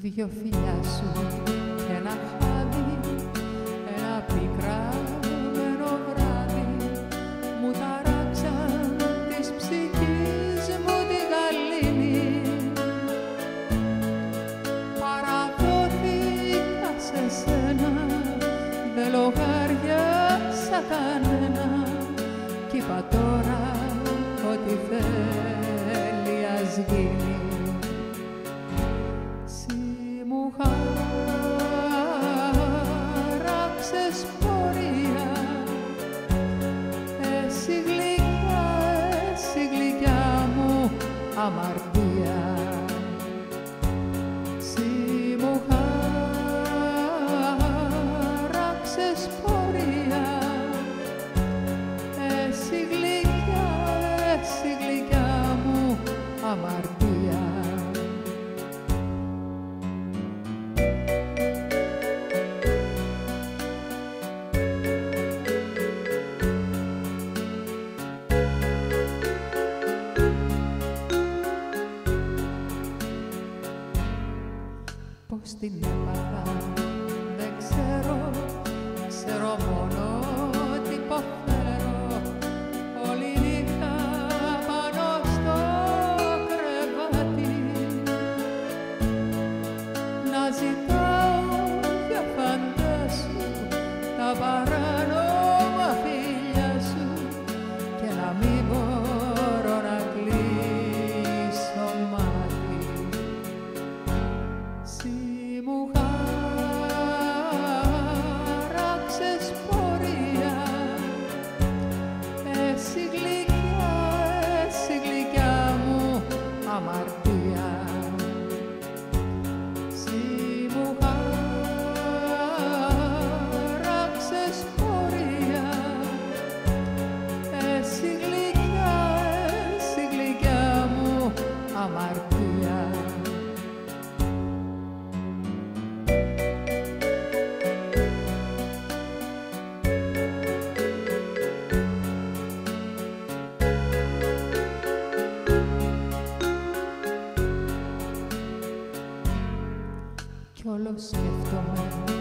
δυο φιλιά σου και ένα χάδι, ένα πικραμένο βράδυ μου ταράξαν της ψυχής μου τη γαλήνη. Παραδόθηκα σε σένα, δεν λογάριασα κανένα κι είπα τώρα ό,τι θέλει ας γίνει. Μου χάραξες πορεία, εσύ γλυκιά μου αμαρτία. Εσύ μου χάραξες πορεία, εσύ γλυκιά μου αμαρτία. Πώς την έπαθα δεν ξέρω, ξέρω μόνο τι υποφέρω. Όλη νύχτα πάνω στο κρεβάτι να ζητάω για φαντάσου τα παράνομα φίλια σου και να μην μπορώ να κλείσω μάτι. Εσύ μου χάραξες πορεία, εσύ γλυκιά μου αμαρτία. Εσύ μου χάραξες πορεία, εσύ γλυκιά μου αμαρτία. Κι όλο σκέφτομαι